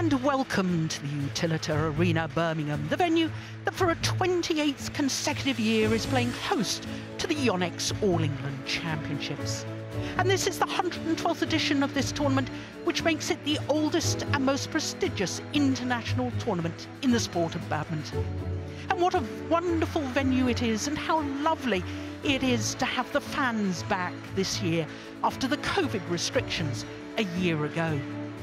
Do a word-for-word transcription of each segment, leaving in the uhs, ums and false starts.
and welcome to the Utilita Arena, Birmingham, the venue that for a twenty-eighth consecutive year is playing host to the YONEX All England Championships. And this is the one hundred twelfth edition of this tournament, which makes it the oldest and most prestigious international tournament in the sport of badminton. And what a wonderful venue it is, and how lovely it is to have the fans back this year after the COVID restrictions a year ago.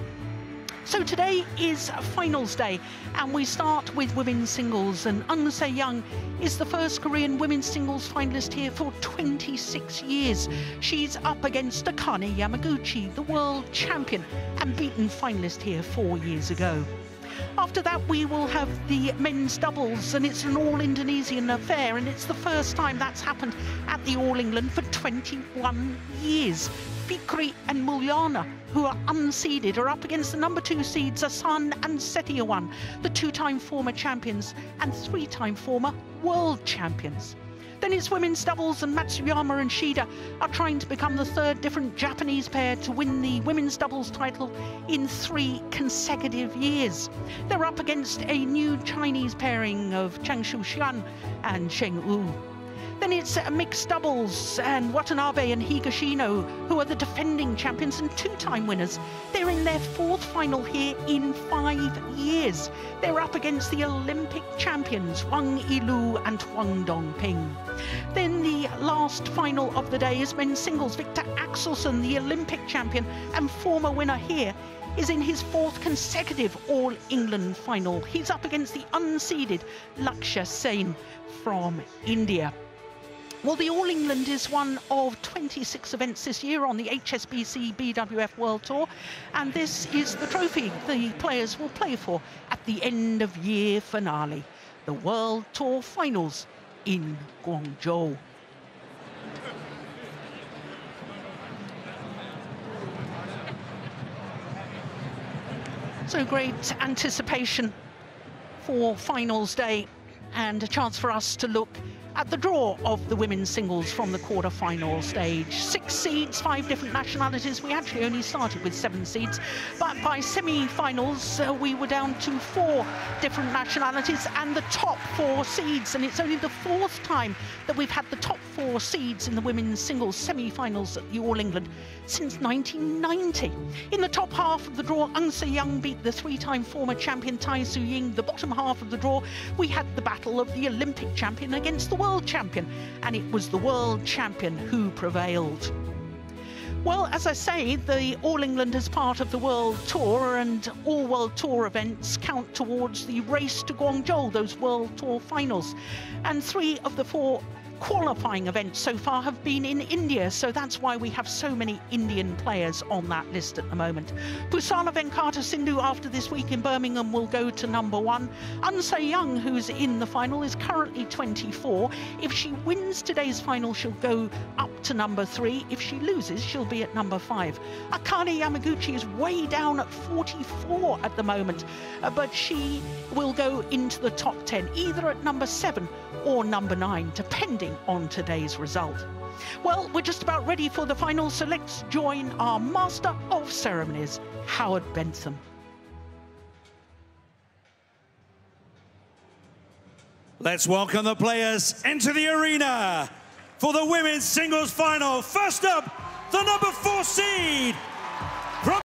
So today is finals day, and we start with women's singles, and Seyoung is the first Korean women's singles finalist here for twenty-six years. She's up against Akane Yamaguchi, the world champion and beaten finalist here four years ago. After that, we will have the men's doubles, and it's an all-Indonesian affair, and it's the first time that's happened at the All England for twenty-one years. Fikri and Mulyana, who are unseeded, are up against the number two seeds Asan and Seyoung, the two-time former champions and three-time former world champions. Then it's women's doubles, and Matsuyama and Shida are trying to become the third different Japanese pair to win the women's doubles title in three consecutive years. They're up against a new Chinese pairing of Chang Shu-xian and Sheng Wu. Then it's mixed doubles, and Watanabe and Higashino, who are the defending champions and two-time winners. They're in their fourth final here in five years. They're up against the Olympic champions, Wang Yilu and Huang Dongping. Then the last final of the day is men's singles. Victor Axelsen, the Olympic champion and former winner here, is in his fourth consecutive All England final. He's up against the unseeded Lakshya Sen from India. Well, the All England is one of twenty-six events this year on the H S B C B W F World Tour, and this is the trophy the players will play for at the end of year finale, the World Tour Finals in Guangzhou. So great anticipation for finals day, and a chance for us to look at the draw of the women's singles from the quarter-final stage. Six seeds, five different nationalities. We actually only started with seven seeds, but by semi-finals uh, we were down to four different nationalities and the top four seeds, and it's only the fourth time that we've had the top four seeds in the women's singles semi-finals at the All England since nineteen ninety. In the top half of the draw, Seyoung beat the three-time former champion Tai Tzu-ying. The bottom half of the draw, we had the battle of the Olympic champion against the world champion, and it was the world champion who prevailed. Well, as I say, the All England is part of the World Tour, and all World Tour events count towards the race to Guangzhou, those World Tour finals. And three of the four qualifying events so far have been in India, so that's why we have so many Indian players on that list at the moment. Pusana Venkata Sindhu, after this week in Birmingham, will go to number one. Seyoung, who's in the final, is currently twenty-four. If she wins today's final, she'll go up to number three. If she loses, she'll be at number five. Akane Yamaguchi is way down at forty-four at the moment, uh, but she will go into the top ten, either at number seven or number nine, depending on today's result. Well, we're just about ready for the final, so let's join our Master of Ceremonies, Howard Bentham. Let's welcome the players into the arena for the women's singles final. First up, the number four seed from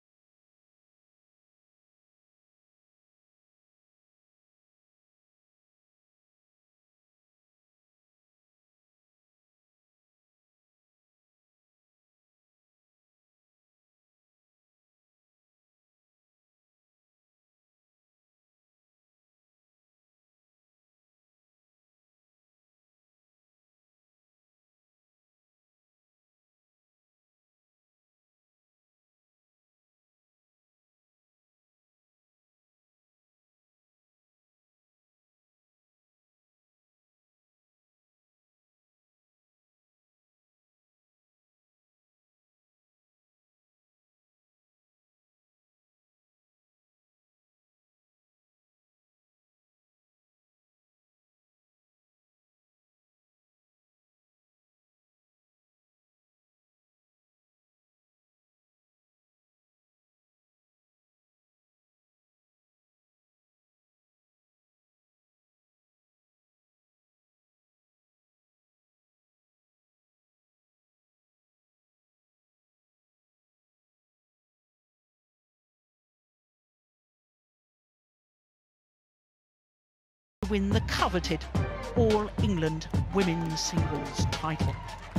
win the coveted All England Women's Singles title.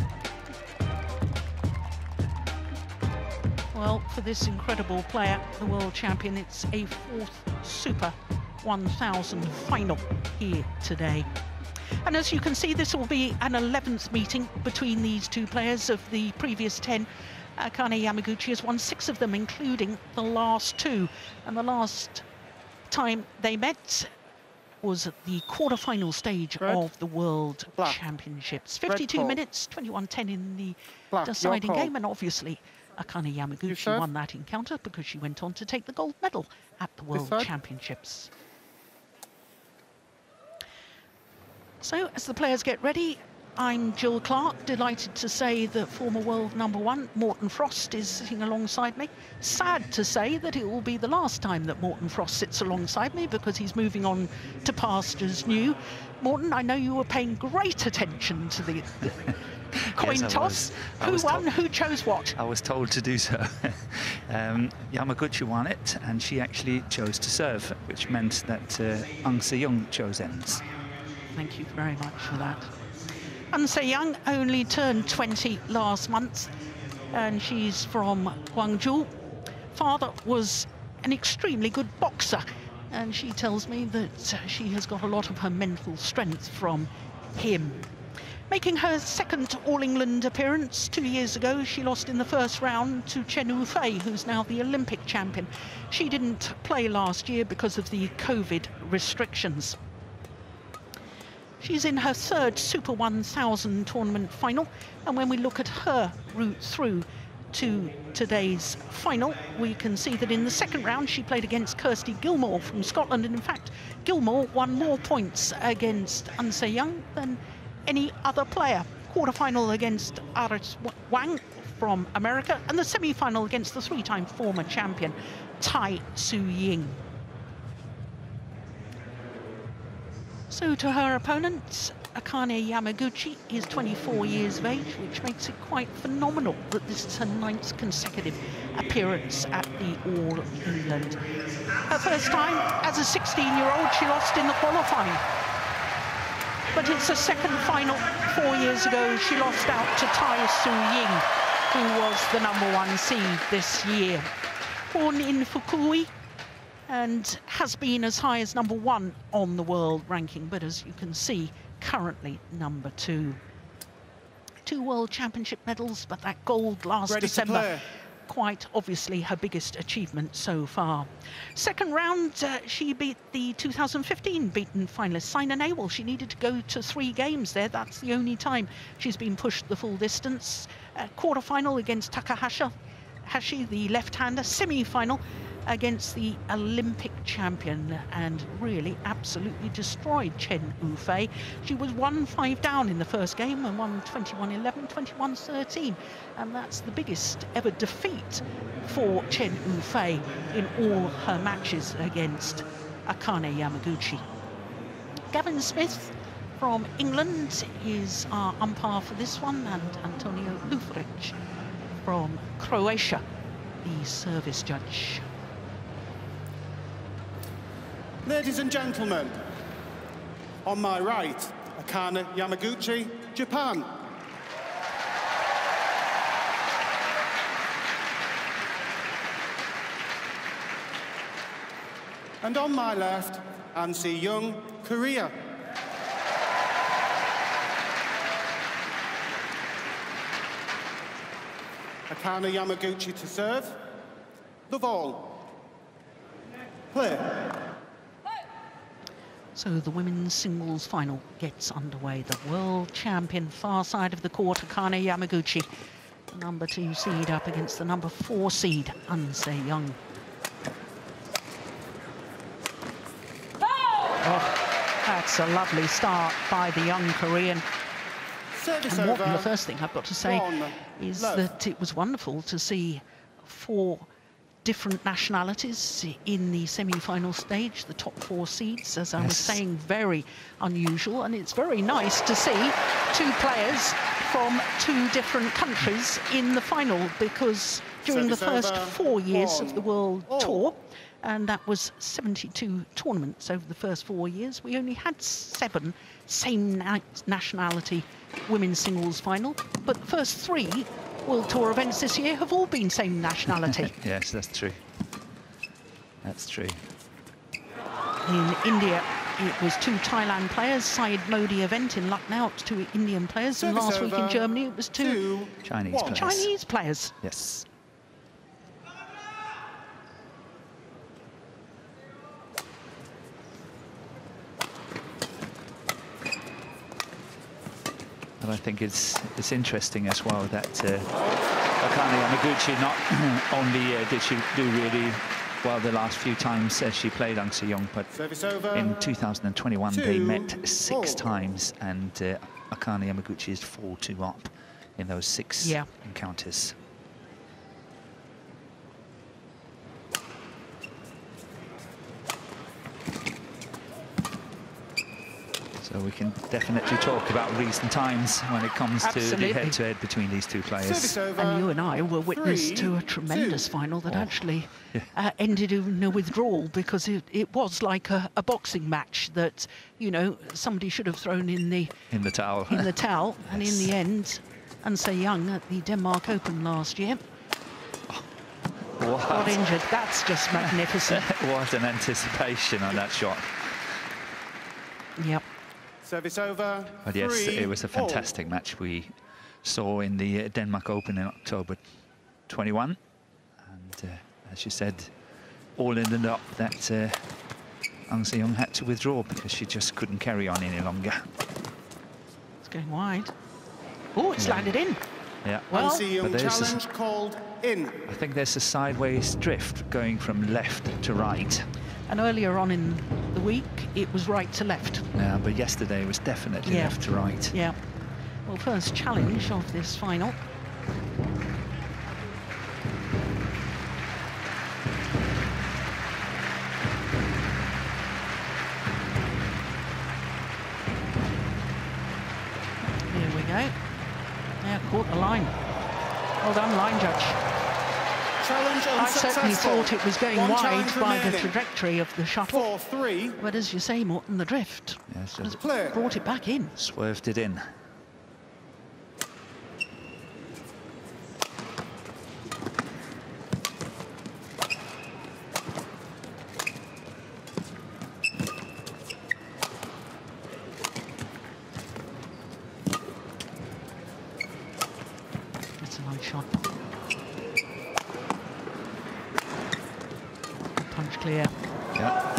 Well, for this incredible player, the world champion, it's a fourth Super one thousand final here today. And as you can see, this will be an eleventh meeting between these two players. Of the previous ten, Akane Yamaguchi has won six of them, including the last two. And the last time they met was at the quarter-final stage Red. of the World Black. Championships. fifty-two minutes, twenty-one ten in the Black. deciding game, and obviously Akane Yamaguchi won that encounter because she went on to take the gold medal at the World Championships. So, as the players get ready, I'm Jill Clark, delighted to say that former world number one, Morten Frost, is sitting alongside me. Sad to say that it will be the last time that Morten Frost sits alongside me because he's moving on to pastures new. Morten, I know you were paying great attention to the, the coin yes, toss. Who won? Who chose what? I was told to do so. um, Yamaguchi won it, and she actually chose to serve, which meant that uh, Seyoung chose ends. Thank you very much for that. And Seyoung only turned twenty last month, and she's from Gwangju. Father was an extremely good boxer, and she tells me that she has got a lot of her mental strength from him. Making her second All-England appearance two years ago, she lost in the first round to Chen Yufei, who's now the Olympic champion. She didn't play last year because of the COVID restrictions. She's in her third Super one thousand tournament final, and when we look at her route through to today's final, we can see that in the second round she played against Kirsty Gilmore from Scotland, and in fact Gilmore won more points against Seyoung than any other player. Quarter-final against Aris Wang from America, and the semi-final against the three-time former champion Tai Tzu-Ying. So to her opponent, Akane Yamaguchi is twenty-four years of age, which makes it quite phenomenal that this is her ninth consecutive appearance at the All England. Her first time as a sixteen-year-old, she lost in the qualifying. But it's a second final. Four years ago, she lost out to Tai Tzu-Ying, who was the number one seed this year. Born in Fukui, and has been as high as number one on the world ranking, but as you can see, currently number two. Two World Championship medals, but that gold last Ready December, quite obviously her biggest achievement so far. Second round, uh, she beat the two thousand fifteen beaten finalist Sina Nehwal. She needed to go to three games there. That's the only time she's been pushed the full distance. Uh, quarter-final against Takahashi, Hashi, the left-hander. Semi-final against the Olympic champion, and really absolutely destroyed Chen Yufei. She was one five down in the first game and won twenty-one eleven, twenty-one thirteen, and that's the biggest ever defeat for Chen Yufei in all her matches against Akane Yamaguchi. Gavin Smith from England is our umpire for this one, and Antonio Lufric from Croatia, the service judge. Ladies and gentlemen, on my right, Akane Yamaguchi, Japan. And on my left, Seyoung, Korea. Akane Yamaguchi to serve. The ball. Play. So the women's singles final gets underway. The world champion, far side of the court, Akane Yamaguchi, the number two seed up against the number four seed, Seyoung. Oh, that's a lovely start by the young Korean. Service and Morten, over. the first thing I've got to say One, is love. that it was wonderful to see four different nationalities in the semi-final stage, the top four seeds, as I was saying, very unusual, and it's very nice to see two players from two different countries in the final, because during the first four years of the World Tour, and that was seventy-two tournaments over the first four years. We only had seven same na nationality women's singles final, but the first three World Tour events this year have all been same nationality. Yes, that's true. That's true. In India, it was two Thailand players. Syed Modi event in Lucknow, it was two Indian players. Service and last week in over. Germany, it was two, Two, Chinese one. players. Chinese players. Yes. But I think it's it's interesting as well that uh, Akane Yamaguchi not only uh, did she do really well the last few times as she played Ang Seyoung, but Service over. in two thousand twenty-one Two, they met six four. times, and uh, Akane Yamaguchi is four two up in those six Yeah. encounters. So we can definitely talk about recent times when it comes Absolutely. to the head-to-head between these two players. Service over. And you and I were witness Three, to a tremendous two. final that Oh. actually Yeah. uh, ended in a withdrawal, because it, it was like a, a boxing match that, you know, somebody should have thrown in the In the towel. in the towel. And in Yes. the end, and Seyoung at the Denmark Open last year got What, injured. That's just magnificent. what an anticipation on that shot. Yep. Service over. But yes, Three, it was a all. fantastic match we saw in the uh, Denmark Open in October twenty-one. And uh, as you said, all ended up that uh, Ang Seyoung had to withdraw because she just couldn't carry on any longer. It's going wide. Oh, it's Yeah. landed in. Yeah. Well, Ang Seyoung but there's this- challenge called in. I think there's a sideways drift going from left to right. And earlier on in the week, it was right to left. Uh, but yesterday was definitely Yeah. left to right. Yeah. Well, first challenge of this final. Here we go. Yeah, caught the line. Well done, line judge. Challenge I certainly unsuccessful. thought it was going One wide challenge by the remaining. trajectory of the shuttle. Four, three. But as you say, Morton, the drift Yeah, so has Clear. brought it back in. swerved it in. It's a nice shot. Punch clear. Yeah.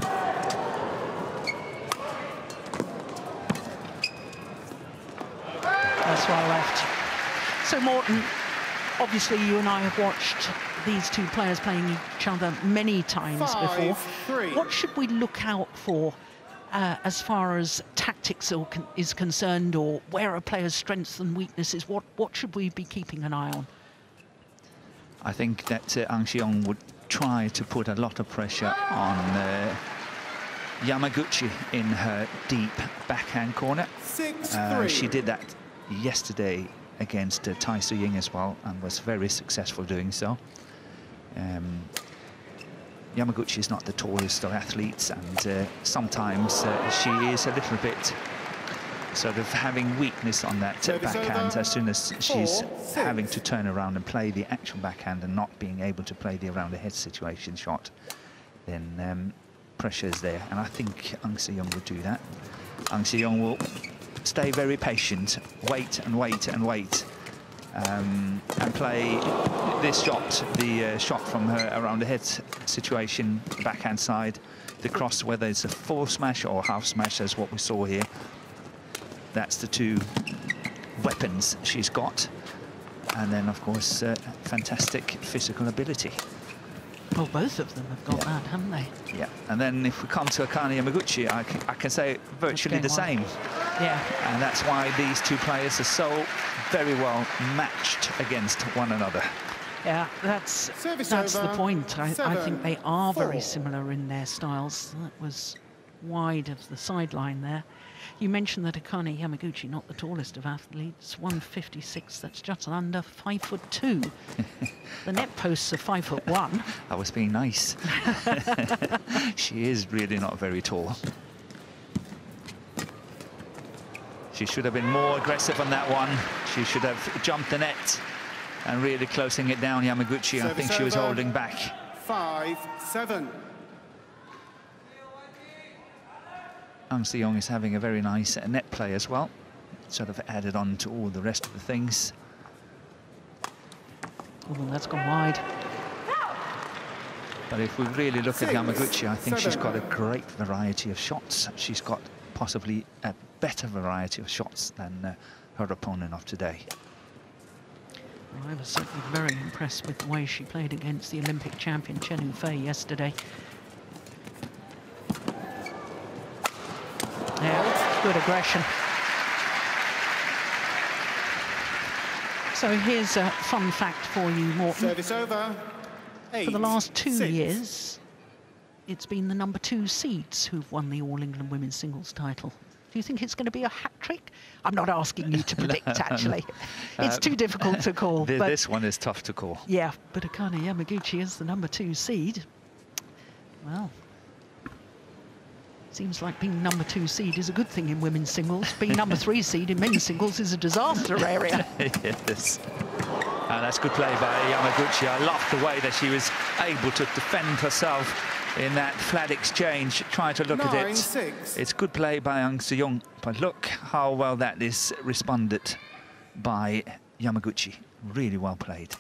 That's well left. So, Morton, obviously you and I have watched these two players playing each other many times Five, before. three. What should we look out for uh, as far as tactics or con is concerned, or where are players' strengths and weaknesses? What, what should we be keeping an eye on? I think that uh, Ang Seyoung would try to put a lot of pressure on uh, Yamaguchi in her deep backhand corner. Six, Uh, three. she did that yesterday against uh, Tai Su-ying as well, and was very successful doing so. Um, Yamaguchi is not the tallest of athletes, and uh, sometimes uh, she is a little bit sort of having weakness on that uh, Service backhand over. as soon as she's Four, six. having to turn around and play the actual backhand and not being able to play the around the head situation shot. Then um, pressure is there, and I think Ang Seyoung would do that. Ang Seyoung will stay very patient, wait and wait and wait, um, and play this shot, the uh, shot from her around the head situation, backhand side, the cross, whether it's a full smash or half smash, as what we saw here. That's the two weapons she's got, and then of course uh, fantastic physical ability. Well, both of them have got Yeah. that, haven't they? Yeah, and then if we come to Akane Yamaguchi, I can, I can say virtually the It's going same. Yeah. And that's why these two players are so very well matched against one another. Yeah, that's Service that's the over. point. I, I Seven, think they are very four. similar in their styles. That was wide of the sideline there. You mentioned that Akane Yamaguchi, not the tallest of athletes, one fifty-six, that's just under five foot two. The net posts are five foot one. I was being nice. She is really not very tall. She should have been more aggressive on that one. She should have jumped the net and really closing it down, Yamaguchi. Service I think she was over. holding back. Five, seven. Seyoung is having a very nice net play as well. Sort of added on to all the rest of the things. Oh, that's gone wide. But if we really look Six, at Yamaguchi, I think seven. she's got a great variety of shots. She's got possibly a better variety of shots than uh, her opponent of today. Well, I was certainly very impressed with the way she played against the Olympic champion Chen Yufei yesterday. Yeah, good aggression. So here's a fun fact for you, Morton. Service over. Eight, for the last two six. years, it's been the number two seeds who've won the All England women's singles title. Do you think it's going to be a hat trick? I'm not asking you to predict, actually. It's uh, too difficult to call. Th but this one is tough to call. Yeah, but Akane Yamaguchi is the number two seed. Well, seems like being number two seed is a good thing in women's singles. Being number three seed in men's singles is a disaster area. Yes. And that's good play by Yamaguchi. I love the way that she was able to defend herself in that flat exchange, trying to look Nine, at it. Six. It's good play by Seyoung, but look how well that is responded by Yamaguchi. Really well played.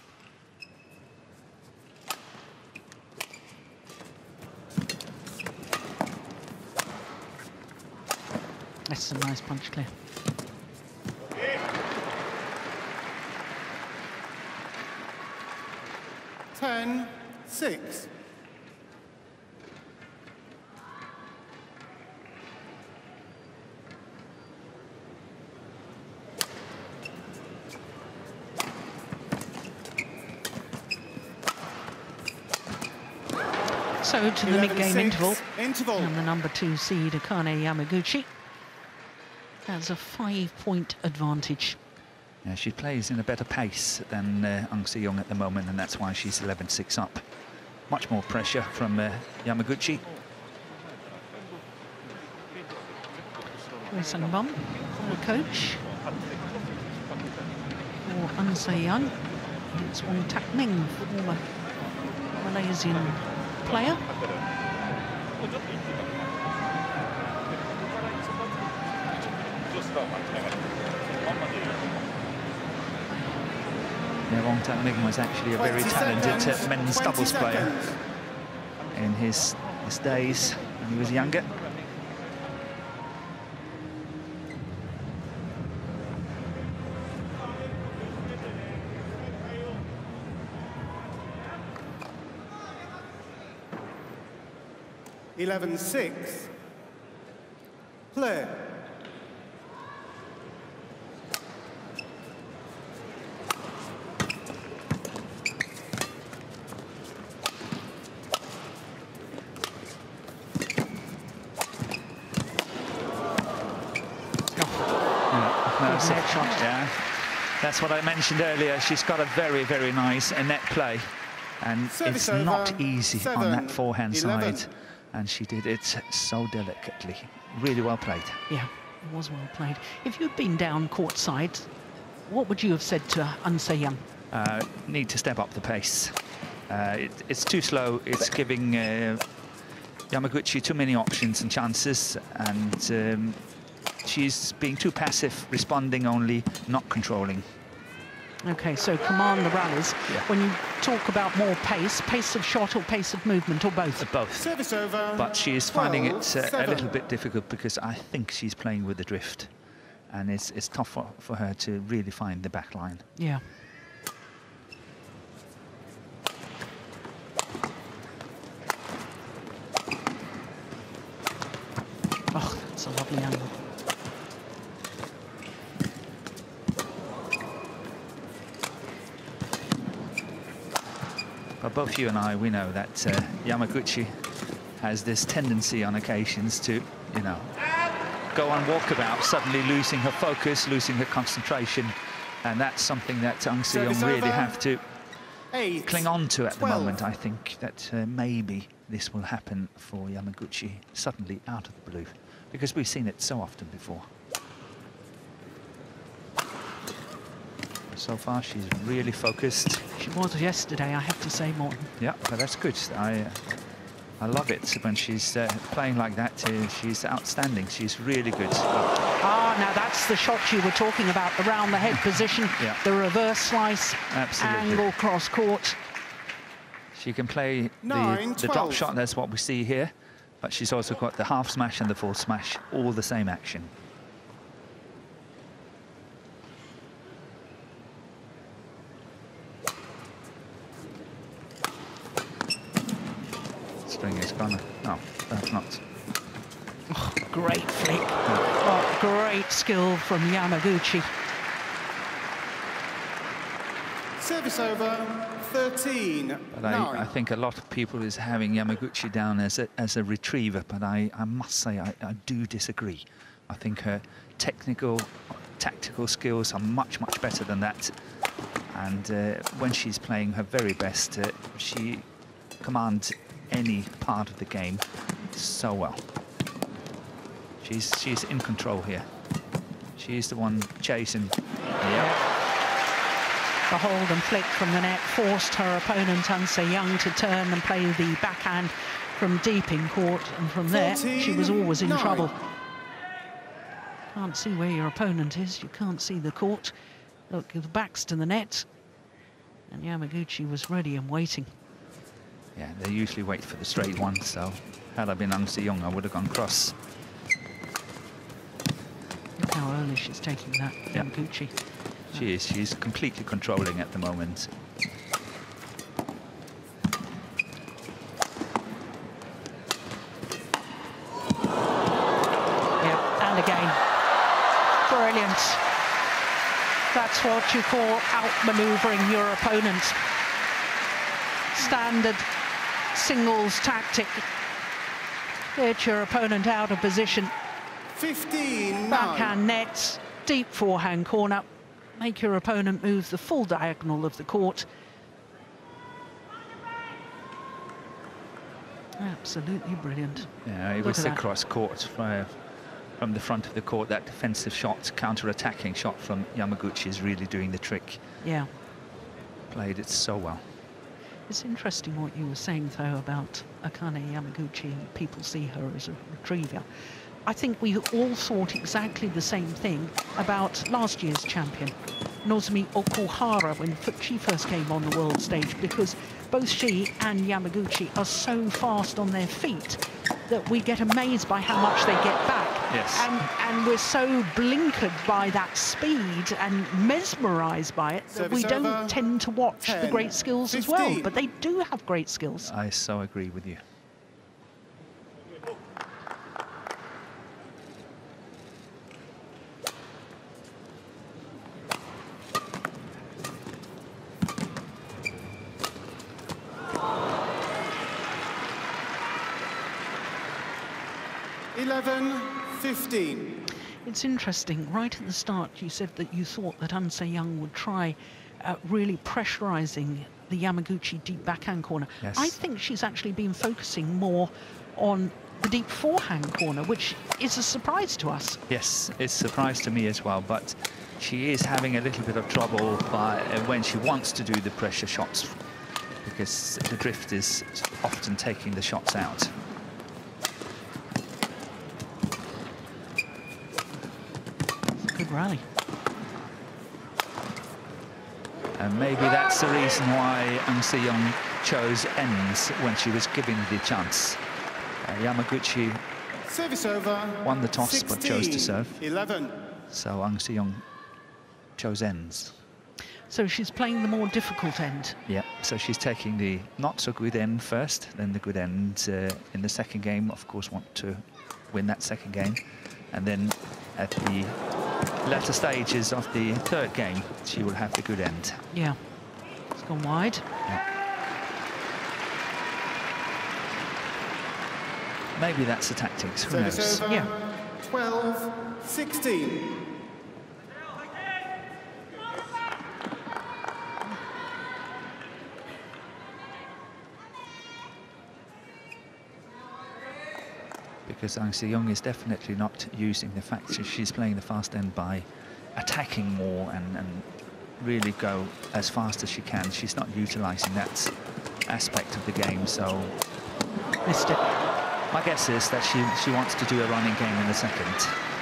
That's a nice punch clear. Ten, six. So to the mid-game interval, interval, and the number two seed Akane Yamaguchi has a five-point advantage. Yeah, she plays in a better pace than uh, Seyoung at the moment, and that's why she's eleven six up. Much more pressure from uh, Yamaguchi. Seyoung, the coach for Seyoung. It's Wong Tak Ming, former Malaysian player. Yeah, Wong Tak Ming was actually a very talented uh, men's doubles player in his, his days when he was younger. eleven six. Play. Yeah, that's what I mentioned earlier. She's got a very, very nice net play, and Service it's over. not easy Seven, on that forehand eleven. side, and she did it so delicately. Really well played. Yeah, it was well played. If you'd been down courtside, what would you have said to Seyoung? Uh, need to step up the pace. Uh, it, it's too slow. It's giving uh, Yamaguchi too many options and chances, and um, she's being too passive, responding only, not controlling. Okay, so command the rallies. Yeah. When you talk about more pace, pace of shot or pace of movement, or both? Both. Service over. But she's finding it uh, a seven. little bit difficult because I think she's playing with the drift, and it's, it's tough for, for her to really find the back line. Yeah. Oh, that's a lovely angle. But both you and I, we know that uh, Yamaguchi has this tendency on occasions to, you know, go on walkabout, suddenly losing her focus, losing her concentration. And that's something that Ahn Se-young really have to Eight, cling on to at twelve. the moment. I think that uh, maybe this will happen for Yamaguchi suddenly out of the blue, because we've seen it so often before. So far, she's really focused. She was yesterday, I have to say, Morten. Yeah, but that's good. I uh, I love it when she's uh, playing like that. Uh, she's outstanding. She's really good. Ah, now that's the shot you were talking about, the round the head position, Yeah. the reverse slice, Absolutely. angle cross court. She can play Nine, the, the drop twelve. shot, that's what we see here, but she's also got the half smash and the full smash, all the same action. String is gone. No, that's not. Oh, great flick. Oh, great skill from Yamaguchi. Service over, thirteen, But nine. I, I think a lot of people is having Yamaguchi down as a, as a retriever, but I, I must say I, I do disagree. I think her technical, tactical skills are much, much better than that. And uh, when she's playing her very best, uh, she commands any part of the game so well. She's, she's in control here. She's the one chasing. Yeah. The hold and flick from the net forced her opponent, Ahn Se-young, to turn and play the backhand from deep in court, and from there she was always in nine. trouble. Can't see where your opponent is, you can't see the court. Look, the back's to the net, and Yamaguchi was ready and waiting. Yeah, they usually wait for the straight one, so had I been Ahn Se-young, I would have gone cross. Look how early she's taking that, Yeah. Yamaguchi. She is. She's completely controlling at the moment. Yeah, and again. Brilliant. That's what you call outmaneuvering your opponent. Standard singles tactic. Get your opponent out of position. fifteen, Backhand nets, deep forehand corner. Make your opponent move the full diagonal of the court. Absolutely brilliant. Yeah, it Look was at the that. cross court uh, from the front of the court. That defensive shot, counter-attacking shot from Yamaguchi is really doing the trick. Yeah. Played it so well. It's interesting what you were saying, though, about Akane Yamaguchi. People see her as a retriever. I think we all thought exactly the same thing about last year's champion, Nozomi Okuhara, when she first came on the world stage, because both she and Yamaguchi are so fast on their feet that we get amazed by how much they get back. Yes. And, and we're so blinkered by that speed and mesmerised by it that Service we don't over. tend to watch the ten, great skills as well. fifteen. But they do have great skills. I so agree with you. eleven, fifteen. It's interesting. Right at the start, you said that you thought that Ahn Se-young would try uh, really pressurising the Yamaguchi deep backhand corner. Yes. I think she's actually been focusing more on the deep forehand corner, which is a surprise to us. Yes, it's a surprise to me as well, but she is having a little bit of trouble by, uh, when she wants to do the pressure shots, because the drift is often taking the shots out. Good rally. And maybe that's the reason why Ahn Se-young chose ends when she was given the chance. Uh, Yamaguchi Service over. won the toss but chose to sixteen, serve. eleven. So Ahn Se-young chose ends. So she's playing the more difficult end. Yeah, so she's taking the not so good end first, then the good end uh, in the second game. Of course, want to win that second game. And then at the latter stages of the third game, she will have the good end. Yeah. It's gone wide. Yeah. Maybe that's the tactics, who Service knows? over. Yeah. twelve sixteen. Because Seyoung is definitely not using the fact that she's playing the fast end by attacking more and, and really go as fast as she can. She's not utilising that aspect of the game, so Missed it. my guess is that she, she wants to do a running game in the second.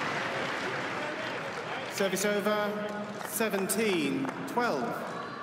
Service over, seventeen twelve.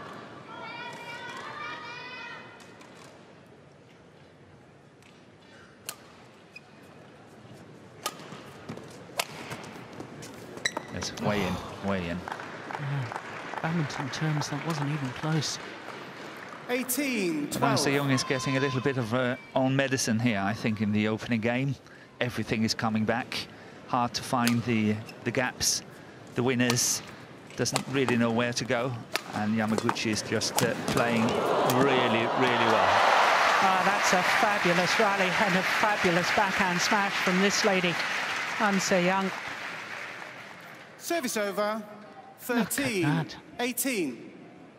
It's way in, way in. Yeah. Badminton terms, that wasn't even close. eighteen twelve. Seyoung is getting a little bit of uh, own medicine here, I think, in the opening game. Everything is coming back. Hard to find the, the gaps. The winners doesn't really know where to go. And Yamaguchi is just uh, playing really, really well. Ah, that's a fabulous rally and a fabulous backhand smash from this lady, Seyoung. Service over, thirteen eighteen.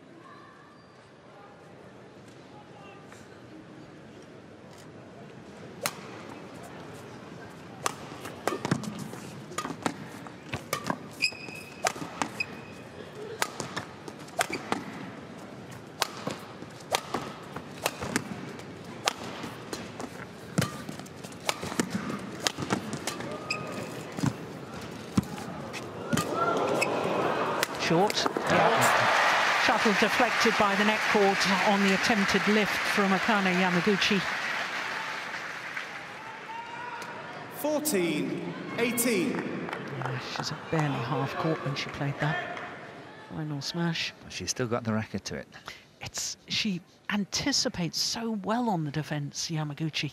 Short. Yeah. Shuttle deflected by the net court on the attempted lift from Akane Yamaguchi. fourteen eighteen. Yeah, she's at barely half court when she played that final smash. But she's still got the racket to it. It's she anticipates so well on the defense, Yamaguchi.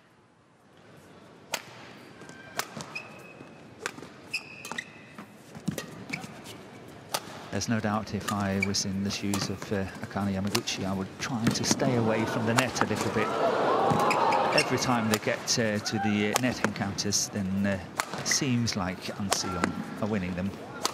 There's no doubt if I was in the shoes of uh, Akane Yamaguchi, I would try to stay away from the net a little bit. Every time they get uh, to the uh, net encounters, then uh, it seems like Seyoung are winning them.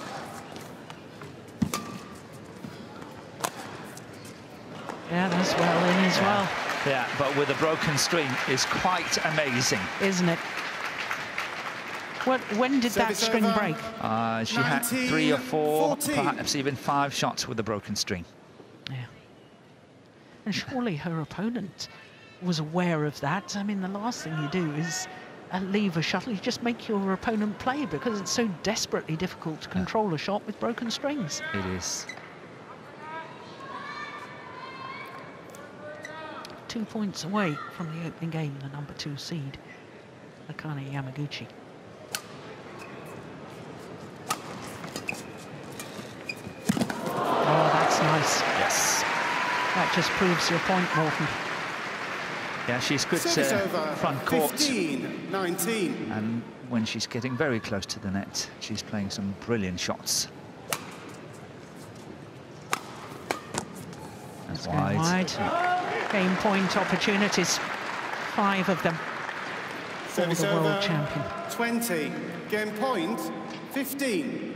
Yeah, that's well in as yeah. well. Yeah, but with a broken string is quite amazing. Isn't it? When, when did Service that string over. break? Uh, she had three or four, fourteen. perhaps even five shots with a broken string. Yeah. And surely her opponent was aware of that. I mean, the last thing you do is uh, leave a shuttle. You just make your opponent play because it's so desperately difficult to control yeah. a shot with broken strings. It is. Two points away from the opening game, the number two seed, Akane Yamaguchi. Oh, that's nice. Yes. That just proves your point, Morton. Yeah, she's good uh, front court. fifteen nineteen. And when she's getting very close to the net, she's playing some brilliant shots. That's wide. wide. Game point opportunities, five of them for Service the world over, champion. twenty. Game point, fifteen.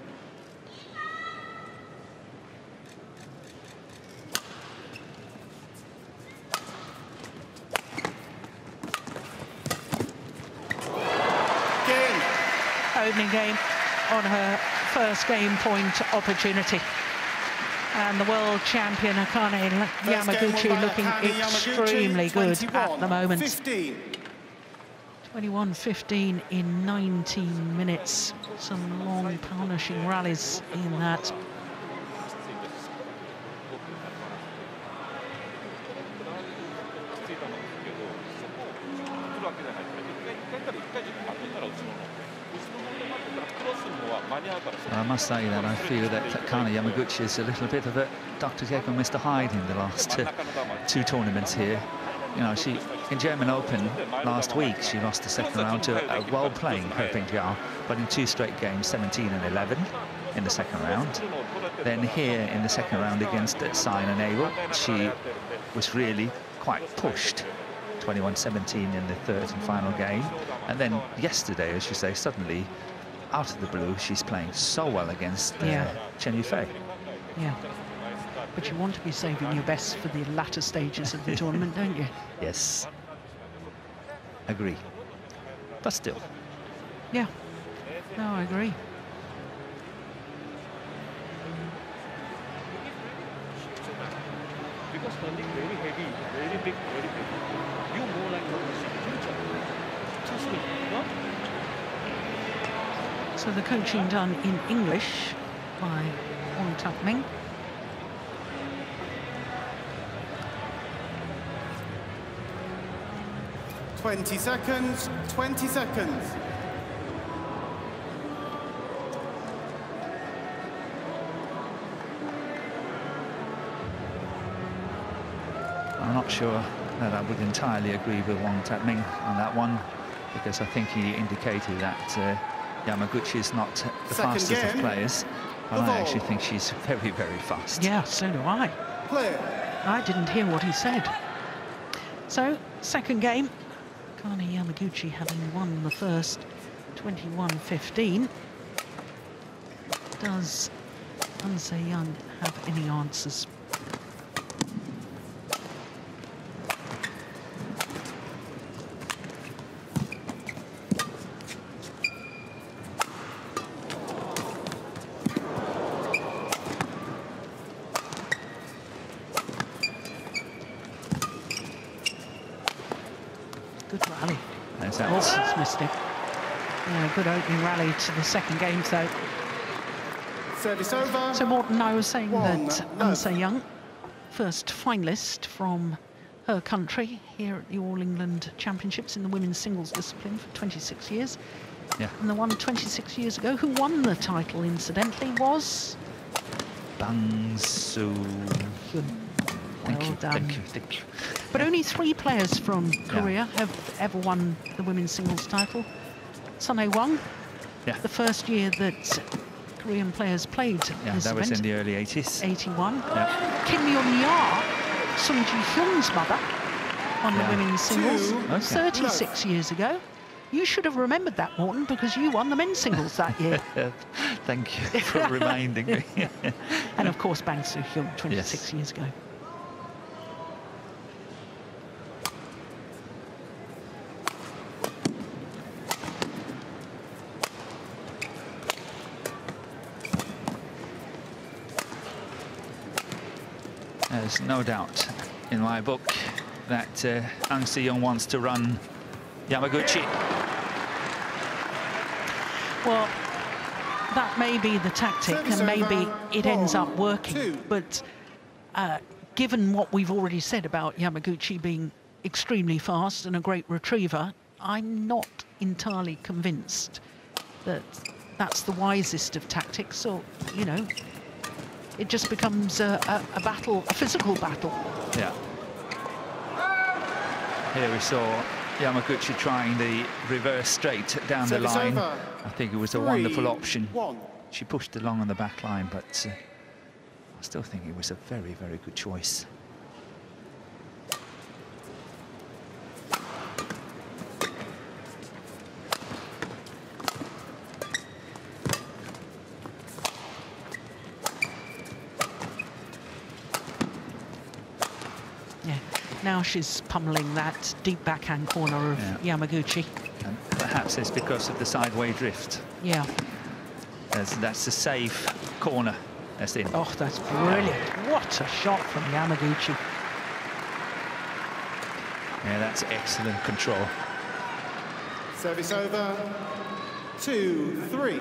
Opening game on her first game point opportunity. And the world champion Akane Yamaguchi looking Akane extremely Yamaguchi, good at the moment. fifteen. twenty-one fifteen in nineteen minutes. Some long punishing rallies in that. I must say that I feel that Akane Yamaguchi is a little bit of a Doctor Jekyll, Mister Hyde in the last uh, two tournaments here. You know, she in German Open last week she lost the second round to a well-playing Herping Jiao, but in two straight games, seventeen and eleven in the second round. Then here in the second round against uh, Seyoung and Abel, she was really quite pushed twenty-one seventeen in the third and final game. And then yesterday, as you say, suddenly, out of the blue, she's playing so well against uh, yeah. Chen Yufei. Yeah. But you want to be saving your best for the latter stages of the tournament, don't you? Yes. Agree. But still. Yeah. No, I agree. Because standing very heavy, very big, very big. You more like too sweet, no? So the coaching done in English by Wong Tak-ming. twenty seconds, twenty seconds. I'm not sure that I would entirely agree with Wong Tak-ming on that one, because I think he indicated that uh, Yamaguchi is not the Second fastest game. of players, but I actually think she's very, very fast. Yeah, so do I. Clear. I didn't hear what he said. So, second game, Akane Yamaguchi having won the first twenty-one fifteen. Does Seyoung have any answers? Good rally. There's Oh, that. he's missed it. Yeah, good opening rally to the second game, though. Service over. So, Morton, I was saying One, that no. Seyoung, first finalist from her country here at the All England Championships in the women's singles discipline for twenty-six years. Yeah. And the one twenty-six years ago who won the title, incidentally, was... Bang Soo. Thank Well you, done. thank you, thank you. But only three players from Korea have ever won the women's singles title. Sunhae Wang, Yeah. the first year that Korean players played Yeah, this that was event, in the early eighties. eighty-one. Yeah. Kim Yeon-ya, Sung Ji-hyun's mother, won Yeah. the women's singles Two. Okay. thirty-six years ago. You should have remembered that, Morton, because you won the men's singles that year. Thank you for reminding me. And of course, Bang Soo-hyun, twenty-six Yes. years ago. There's no doubt in my book that uh, Ang Seyoung wants to run Yamaguchi. Well, that may be the tactic, Service and maybe over. it ends up One, working. two. But uh, given what we've already said about Yamaguchi being extremely fast and a great retriever, I'm not entirely convinced that that's the wisest of tactics. So, you know, it just becomes a, a, a battle, a physical battle. Yeah. Here we saw Yamaguchi trying the reverse straight down the Service line. over. I think it was a Three, wonderful option. One. She pushed along on the back line, but uh, I still think it was a very, very good choice. Yeah. Now she's pummeling that deep backhand corner of Yeah. Yamaguchi. And perhaps it's because of the sideway drift. Yeah. That's, that's a safe corner. That's in. Oh, that's brilliant. What a shot from Yamaguchi. Yeah, that's excellent control. Service over. Two, three.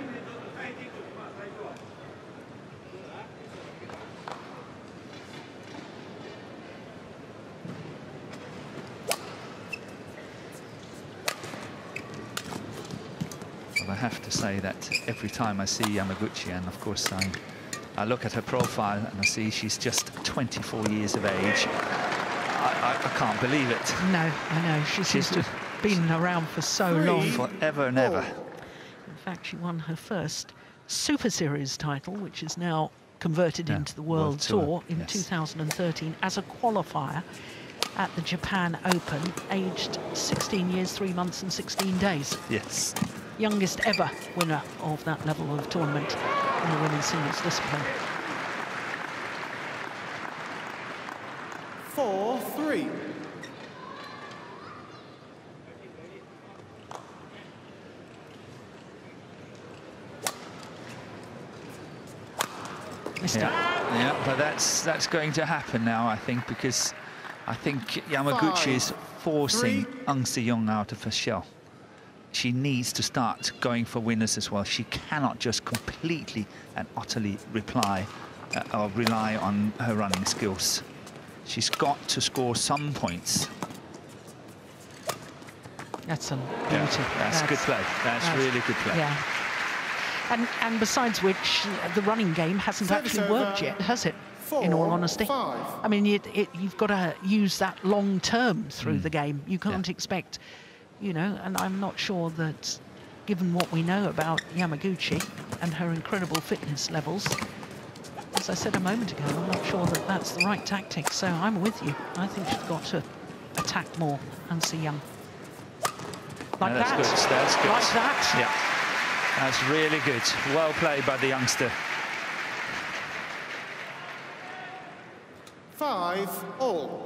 Well, I have to say that every time I see Yamaguchi, and of course I, I look at her profile and I see she's just twenty-four years of age, I, I, I can't believe it. No, I know. She seems to have been around for so Three. long. Forever and ever. In fact, she won her first Super Series title, which is now converted Yeah, into the World, World Tour, Tour in yes. two thousand thirteen as a qualifier. at the Japan Open, aged sixteen years, three months and sixteen days. Yes. Youngest ever winner of that level of tournament in the women's singles discipline. four three. Yeah, yeah, but that's that's going to happen now, I think, because I think Yamaguchi Five, is forcing three. Ahn Se-young out of her shell. She needs to start going for winners as well. She cannot just completely and utterly reply uh, or rely on her running skills. She's got to score some points. That's a beauty. Yeah, that's, that's good play. That's, that's really good play. Yeah. And, and besides which, the running game hasn't Service actually worked over. yet, has it? Four, in all honesty. five. I mean, it, it, you've got to use that long term through Mm. the game. You can't Yeah. expect, you know, and I'm not sure that, given what we know about Yamaguchi and her incredible fitness levels, as I said a moment ago, I'm not sure that that's the right tactic. So I'm with you. I think she's got to attack more and see Young. Like Yeah, that's that. good. That's good. Like that. Yeah. That's really good. Well played by the youngster. Five all.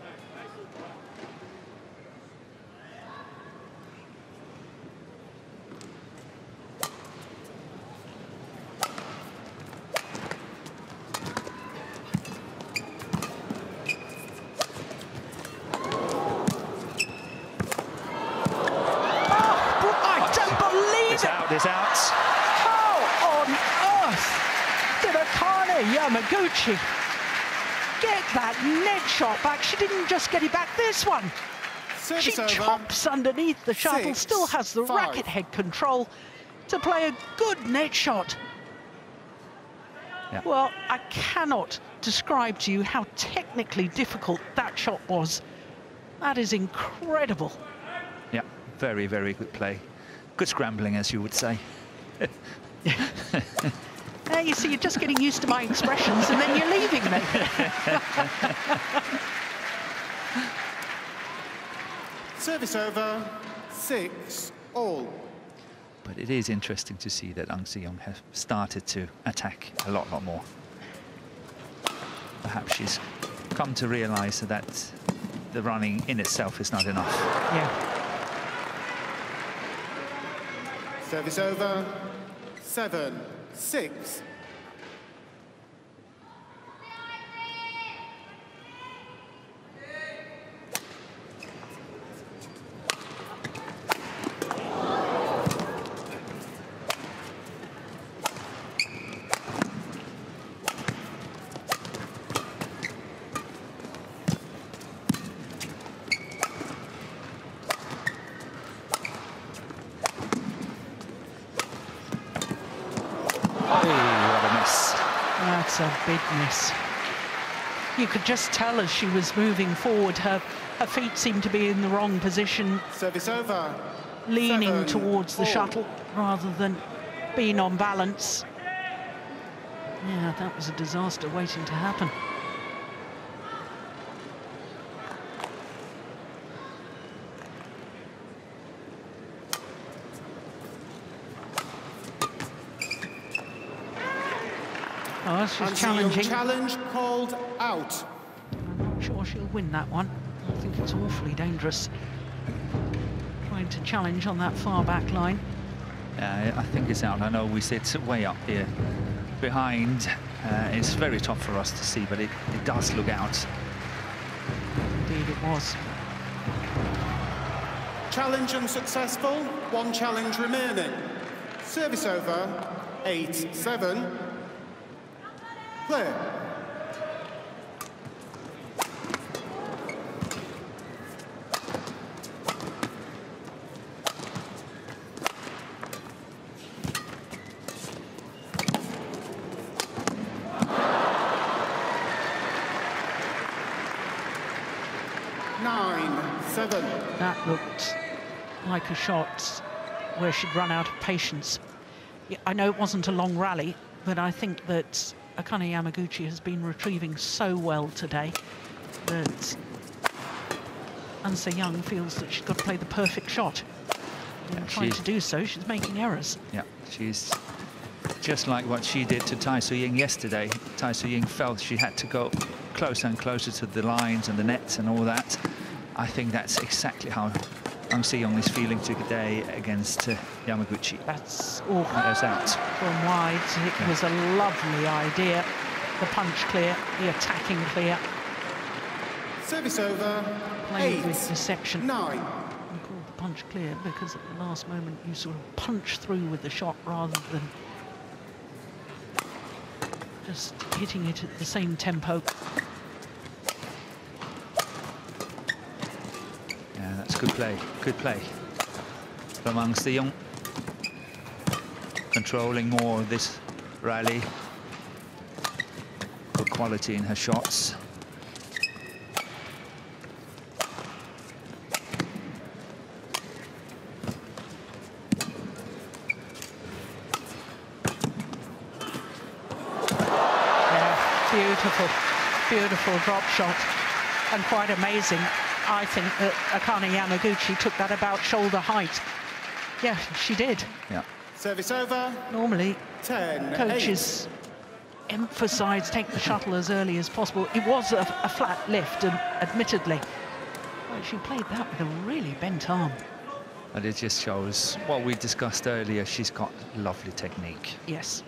It's out, it's out. How on earth did Akane Yamaguchi get that net shot back? She didn't just get it back this one. Service She over. chops underneath the shuttle, Six, still has the five. racket head control to play a good net shot. Yeah. Well, I cannot describe to you how technically difficult that shot was. That is incredible. Yeah, very, very good play. Good scrambling, as you would say. There you see, you're just getting used to my expressions and then you're leaving me. Service over. Six all. But it is interesting to see that Ahn Se-young has started to attack a lot, lot more. Perhaps she's come to realize that the running in itself is not enough. Yeah. Service over. Seven six. That's a big miss. You could just tell as she was moving forward, her, her feet seemed to be in the wrong position, Service over. leaning Seven, towards the all. shuttle rather than being on balance. Yeah, that was a disaster waiting to happen. ahn Oh, she's Ahn Se-young challenging. challenge called out. I'm not sure she'll win that one. I think it's awfully dangerous. Trying to challenge on that far back line. Uh, I think it's out. I know we sit way up here behind. Uh, it's very tough for us to see, but it, it does look out. Indeed it was. Challenge unsuccessful. One challenge remaining. Service over. Eight seven. Clear. Nine seven. That looked like a shot where she'd run out of patience. Yeah, I know it wasn't a long rally, but I think that Akane Yamaguchi has been retrieving so well today that and Seyoung feels that she's got to play the perfect shot. And trying to do so, she's making errors. Yeah, she's just like what she did to Tai Su-ying yesterday. Tai Su-ying felt she had to go closer and closer to the lines and the nets and all that. I think that's exactly how Ahn Se-young is feeling today against uh, Yamaguchi. That's all That's out. from wide. It Yeah. was a lovely idea. The punch clear, the attacking clear. Service over. Played Eight. with deception. Nine. I called the punch clear because at the last moment you sort of punch through with the shot rather than just hitting it at the same tempo. Yeah, that's good play. Good play from Ahn Se-young. Controlling more of this rally. Good quality in her shots. Beautiful, beautiful drop shot, and quite amazing. I think that Akane Yamaguchi took that about shoulder height. Yeah, she did. Yeah. Service over. Normally, Ten. coaches emphasise take the shuttle as early as possible. It was a, a flat lift, and admittedly, but she played that with a really bent arm. And it just shows what we discussed earlier. She's got lovely technique. Yes.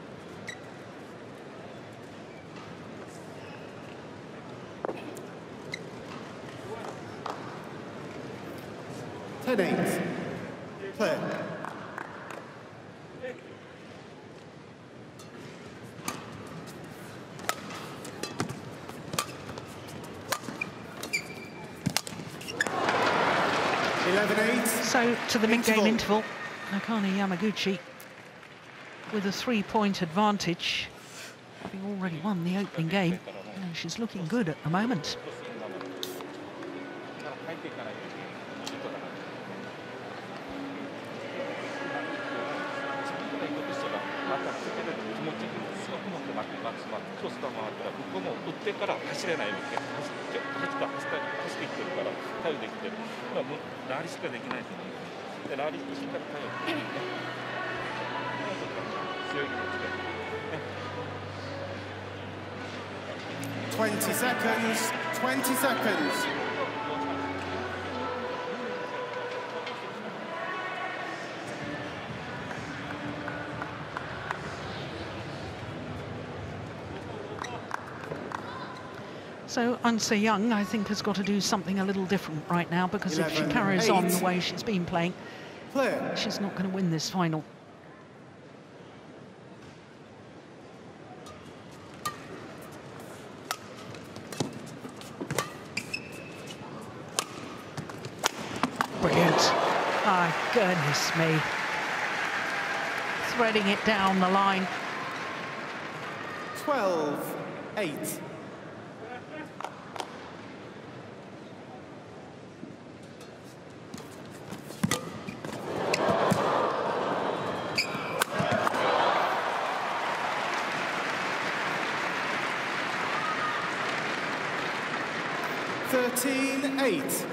Ten eight. Clear. Eleven eight. So to the mid-game Interval. interval, Akane Yamaguchi with a three-point advantage, having already won the opening game, and she's looking good at the moment. Twenty seconds. Twenty seconds. So Ahn Se-young, I think, has got to do something a little different right now, because if she Eleven, carries on eight. the way she's been playing, Clear. she's not going to win this final. Brilliant. My goodness me. Threading it down the line. Twelve. Eight. Thirteen. Eight.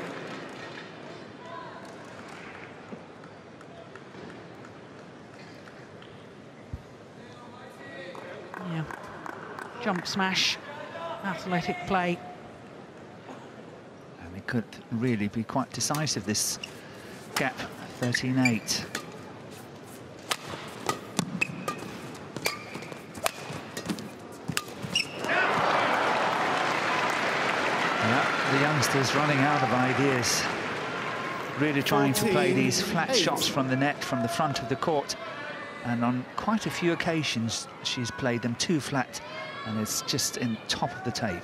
Yeah. Jump smash, athletic play. And it could really be quite decisive, this gap, thirteen eight. The youngsters running out of ideas, really trying to play these flat shots from the net, from the front of the court, and on quite a few occasions she's played them too flat, and it's just in top of the tape.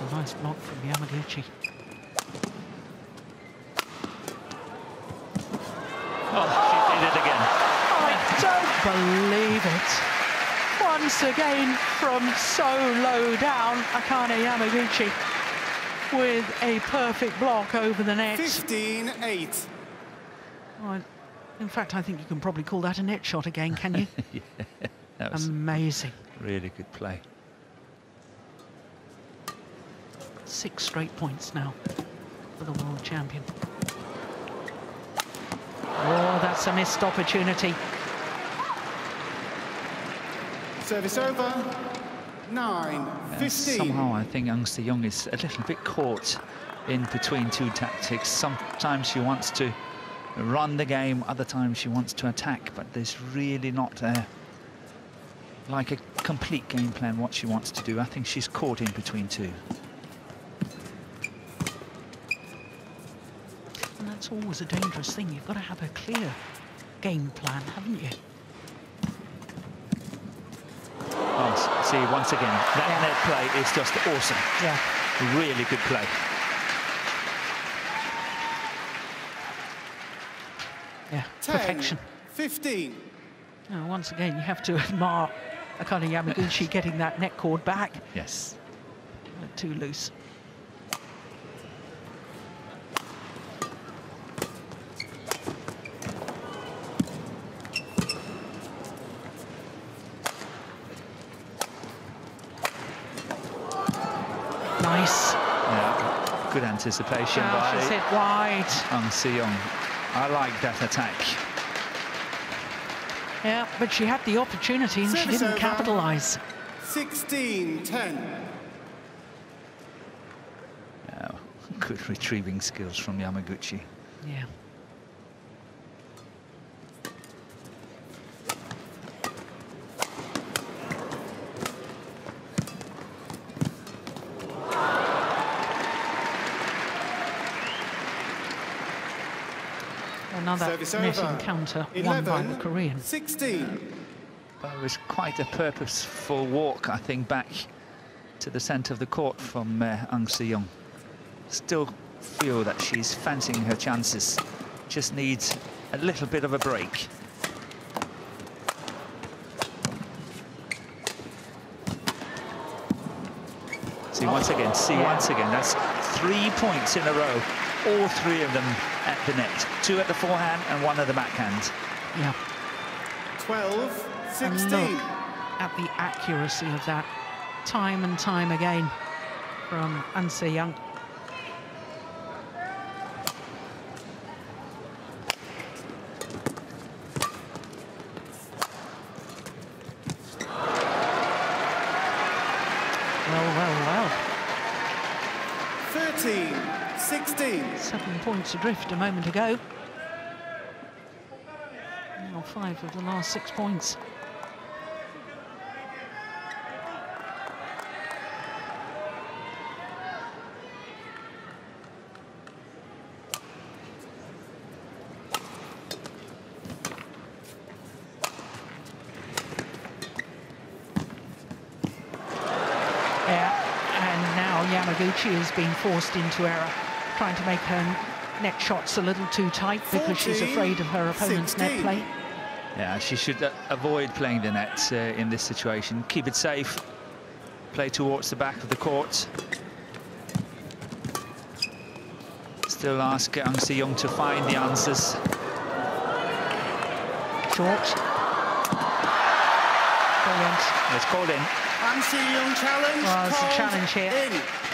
a nice block from Yamaguchi. Oh, she did it again. I don't believe it. Once again, from so low down, Akane Yamaguchi with a perfect block over the net. fifteen eight. Oh, in fact, I think you can probably call that a net shot again, can you? Yeah, that was amazing. Really good play. Six straight points now for the world champion. Oh, that's a missed opportunity. Service over. Nine Uh, fifteen. somehow I think Young Seyoung is a little bit caught in between two tactics. Sometimes she wants to run the game, other times she wants to attack, but there's really not a, like a complete game plan what she wants to do. I think she's caught in between two. And that's always a dangerous thing. You've got to have a clear game plan, haven't you? Oh, see, once again, that Yeah. net play is just awesome. Yeah. Really good play. Yeah, ten perfection. fifteen. Now, once again, you have to admire Akane Yamaguchi getting that net cord back. Yes. Not too loose. Nice. Yeah, good anticipation Now she's by hit wide. Young Seyoung. I like that attack. Yeah, but she had the opportunity and she Service didn't over. capitalise. sixteen ten. Yeah, good retrieving skills from Yamaguchi. Yeah. Another Service net over. encounter won by the eleven Korean. sixteen. But it was quite a purposeful walk, I think, back to the centre of the court from uh, Young Seyoung. Still feel that she's fancying her chances. Just needs a little bit of a break. See, once again, see, Yeah. once again, that's three points in a row. All three of them at the net. Two at the forehand and one at the backhand. Yeah. twelve And sixteen. look at the accuracy of that, time and time again, from An Se-young. Well, well, well. thirteen sixteen. Seven points adrift a moment ago. Now five of the last six points. Yamaguchi has been forced into error, trying to make her net shots a little too tight because she's afraid of her opponent's net play. Yeah, she should uh, avoid playing the net uh, in this situation. Keep it safe. Play towards the back of the court. Still ask Young Seyoung to find the answers. Short. Brilliant. It's called in. An Se-young challenge. Well, it's a challenge here. In.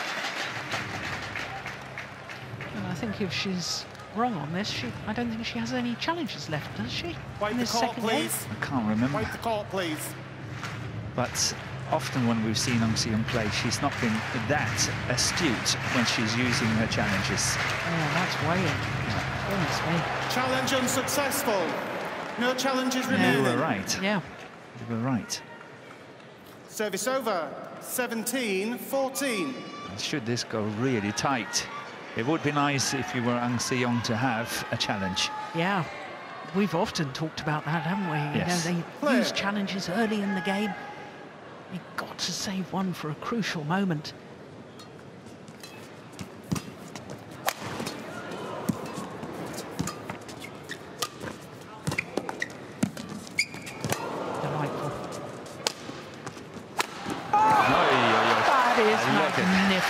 And I think if she's wrong on this, she, I don't think she has any challenges left, does she? Wipe in the this court, second game? please. I can't remember. Wipe the court, please. But often when we've seen Young Seyoung play, she's not been that astute when she's using her challenges. Oh, that's weighing. Goodness me. Challenge unsuccessful. No challenges You remaining. were right. Yeah. You were right. Service over. seventeen fourteen. Should this go really tight, it would be nice if you were Young Seyoung to have a challenge. Yeah. We've often talked about that, haven't we? Yes. You know, they Clear. use challenges early in the game. You've got to save one for a crucial moment.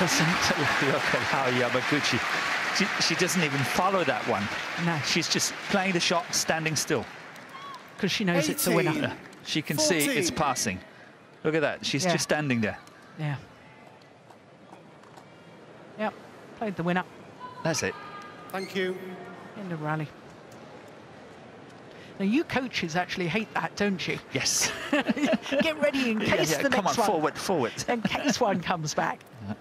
magnificent. Look at how Yamaguchi, she, she doesn't even follow that one. No. She's just playing the shot, standing still. Because she knows it's a winner. Yeah. She can see it's passing. Look at that, she's Yeah. just standing there. Yeah. Yep, played the winner. That's it. Thank you. End of rally. Now, you coaches actually hate that, don't you? Yes. Get ready in case yeah, yeah. the Come next on, one... forward, forward. In case one comes back. Yeah.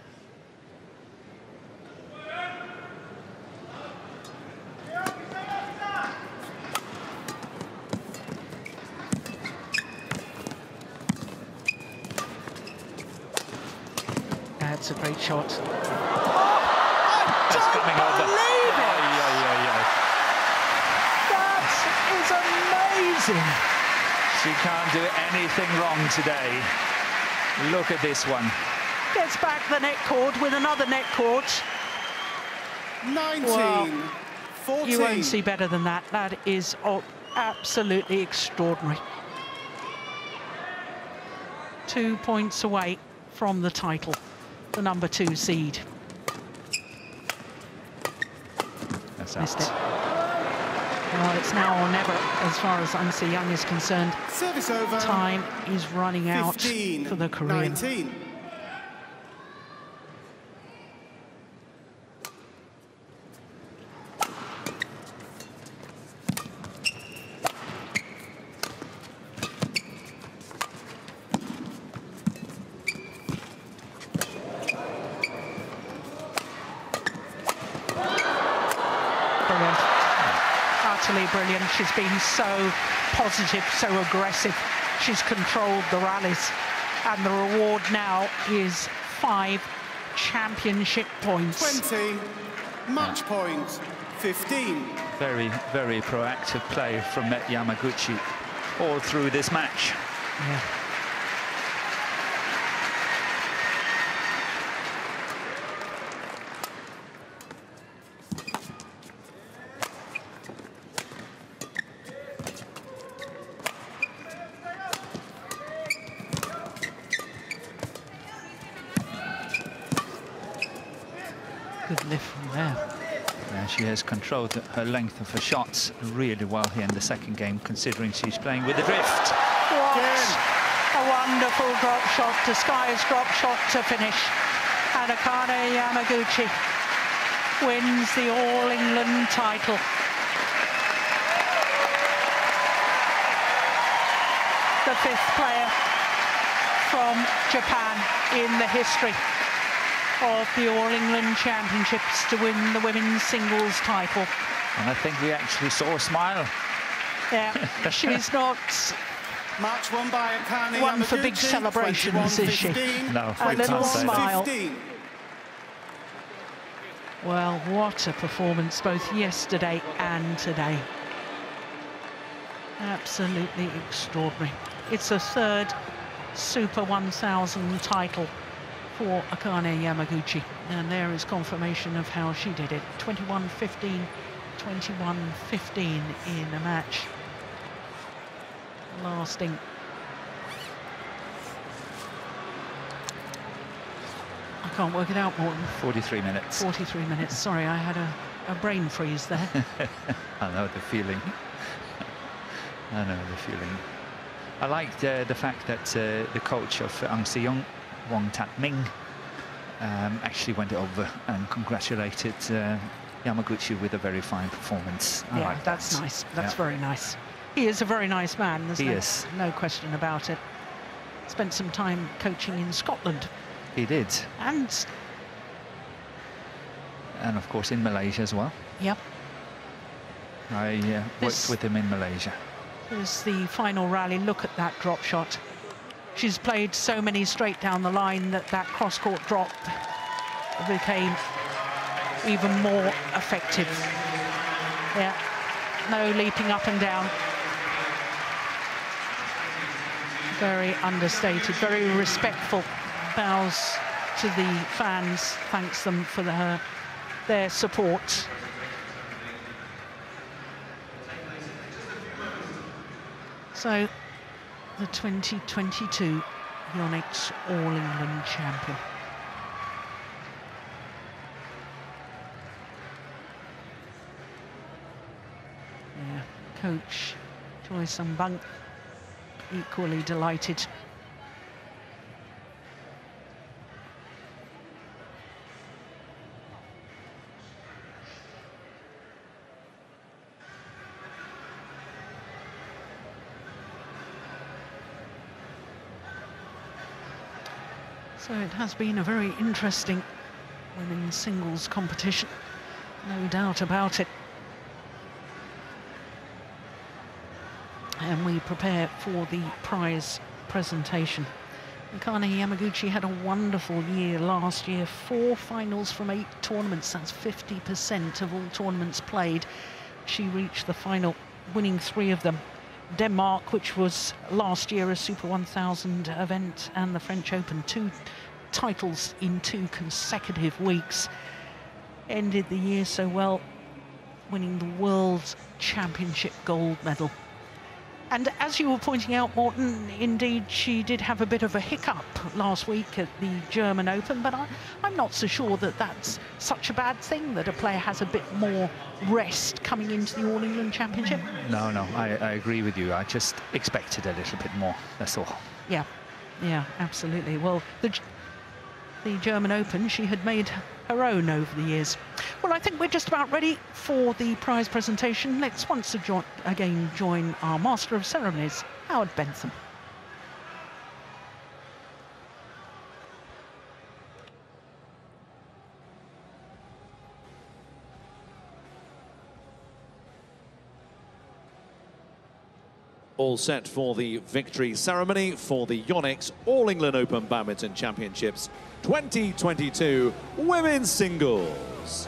That's a great shot. That's coming over. Believe it. Oy, oy, oy, oy. That is amazing. She can't do anything wrong today. Look at this one. Gets back the net cord with another net cord. nineteen. Well, fourteen. You won't see better than that. That is oh, absolutely extraordinary. Two points away from the title, the number two seed. That's Missed out. it. Well, it's now or never as far as Seyoung is concerned. Service over. Time is running out fifteen, for the Korean. nineteen. Brilliant. Utterly brilliant. She's been so positive, so aggressive. She's controlled the rallies. And the reward now is five championship points. twenty. Match point. fifteen. Very, very proactive play from Yamaguchi all through this match. Yeah. Good lift from there. Yeah, she has controlled her length of her shots really well here in the second game, considering she's playing with the drift. What a wonderful drop shot, disguised drop shot to finish. And Akane Yamaguchi wins the All England title. The fifth player from Japan in the history of the All England Championships to win the women's singles title. And I think we actually saw a smile. Yeah, she's not Match won by Akane one for big Yamaguchi, celebrations, is she? No, A we little can't say that. smile. Well, what a performance both yesterday and today. Absolutely extraordinary. It's a third Super one thousand title for Akane Yamaguchi. And there is confirmation of how she did it. twenty-one fifteen, twenty-one fifteen in a match lasting I can't work it out more than forty-three minutes. forty-three minutes. Sorry, I had a, a brain freeze there. I know the feeling. I know the feeling. I liked uh, the fact that uh, the coach of Seyoung, Wong Tat-ming, um, actually went over and congratulated uh, Yamaguchi with a very fine performance. I Yeah, like that's that. nice. That's Yeah. very nice. He is a very nice man. There's He no, is. no question about it. Spent some time coaching in Scotland. He did. And, And of course in Malaysia as well. yep, I uh, worked This- with him in Malaysia. there's the final rally. Look at that drop shot. She's played so many straight down the line that that cross-court drop became even more effective. Yeah, no leaping up and down. Very understated, very respectful. Bows to the fans, thanks them for their, their support. So, the twenty twenty-two YONEX All England champion. coach Choi Sung-bang equally delighted. So it has been a very interesting women's singles competition, no doubt about it. And we prepare for the prize presentation. Akane Yamaguchi had a wonderful year last year, four finals from eight tournaments, that's fifty percent of all tournaments played. She reached the final, winning three of them. Denmark, which was last year a Super one thousand event, and the French Open, two titles in two consecutive weeks. Ended the year so well, winning the World Championship gold medal. And as you were pointing out, Morten, indeed she did have a bit of a hiccup last week at the German Open, but I, I'm not so sure that that's such a bad thing, that a player has a bit more rest coming into the All England Championship. No, no, I, I agree with you. I just expected a little bit more, that's all. Yeah, yeah, absolutely. Well, the, the German Open, she had made her own over the years. Well, I think we're just about ready for the prize presentation. Let's once again join our Master of Ceremonies, Howard Bentham. All set for the victory ceremony for the YONEX All England Open Badminton Championships twenty twenty-two Women's Singles.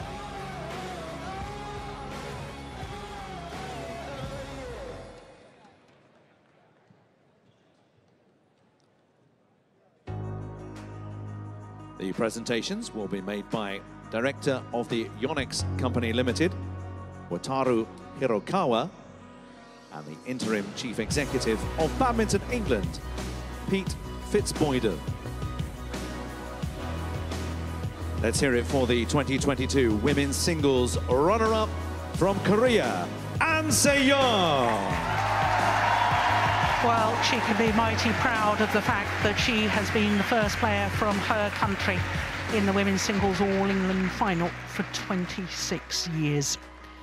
The presentations will be made by Director of the YONEX Company Limited, Wataru Hirokawa, and the Interim Chief Executive of Badminton England, Pete Fitzboyden. Let's hear it for the twenty twenty-two Women's Singles runner-up from Korea, An Seyoung. Well, she can be mighty proud of the fact that she has been the first player from her country in the Women's Singles All England final for twenty-six years.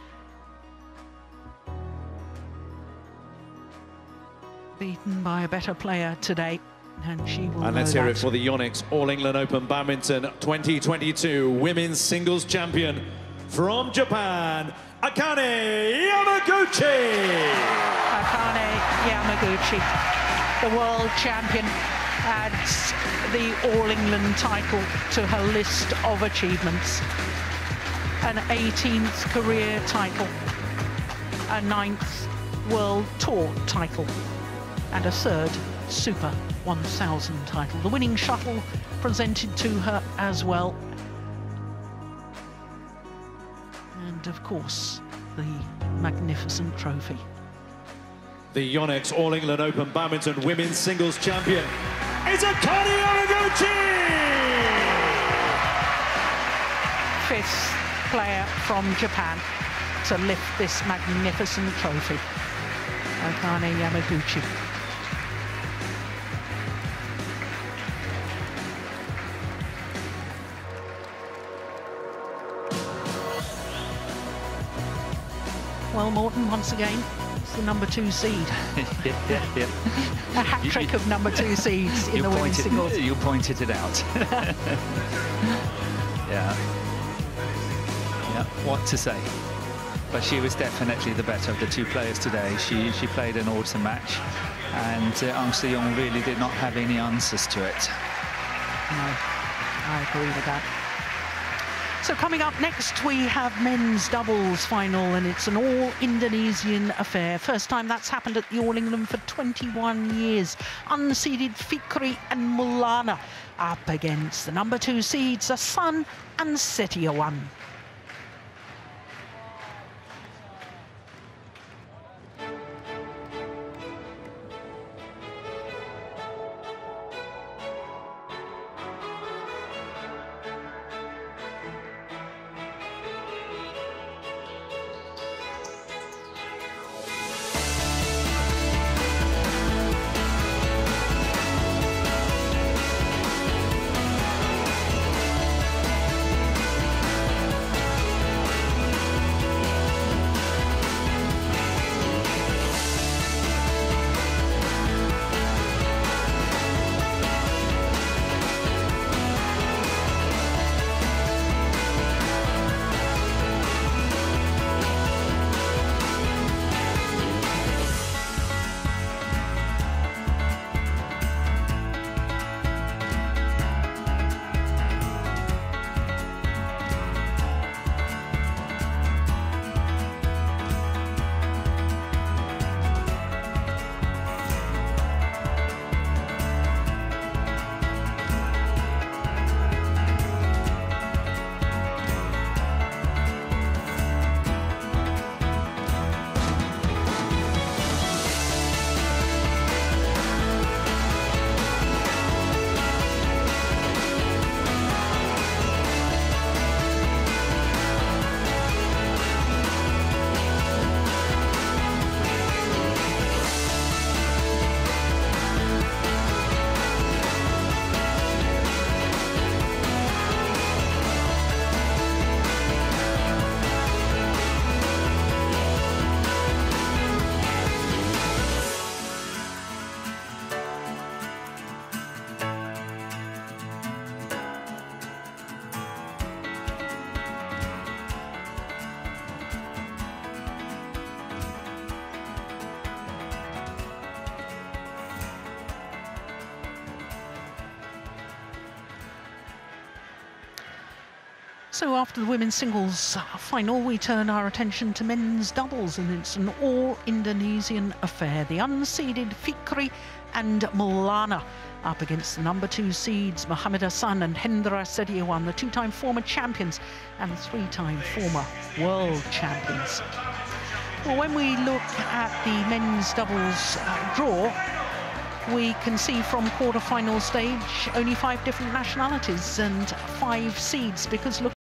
Beaten by a better player today, and she will And let's know hear that. it for the YONEX All England Open Badminton twenty twenty-two Women's Singles Champion from Japan, Akane Yamaguchi. Akane Yamaguchi, the world champion, adds the All England title to her list of achievements. An eighteenth career title, a ninth World Tour title, and a third Super one thousand title. The winning shuttle presented to her as well. And of course, the magnificent trophy. The YONEX All England Open Badminton Women's Singles Champion is Akane Yamaguchi! Fifth player from Japan to lift this magnificent trophy. Akane Yamaguchi. Well, Morten, once again, it's the number two seed. yeah, yeah, yeah. A hat-trick of number two seeds in you the women's pointed, singles. You pointed it out. yeah. Yeah, what to say? But she was definitely the better of the two players today. She she played an awesome match, and uh, An Seyoung really did not have any answers to it. No, I agree with that. So coming up next, we have men's doubles final, and it's an all-Indonesian affair. First time that's happened at the All England for twenty-one years. Unseeded Fikri and Maulana up against the number two seeds, Asan and Setiawan. So after the women's singles final, we turn our attention to men's doubles, and it's an all-Indonesian affair. The unseeded Fikri and Maulana up against the number two seeds Muhammad Hassan and Hendra Setiawan, the two-time former champions and three-time former world champions. Well, when we look at the men's doubles uh, draw, we can see from quarter-final stage only five different nationalities and five seeds, because look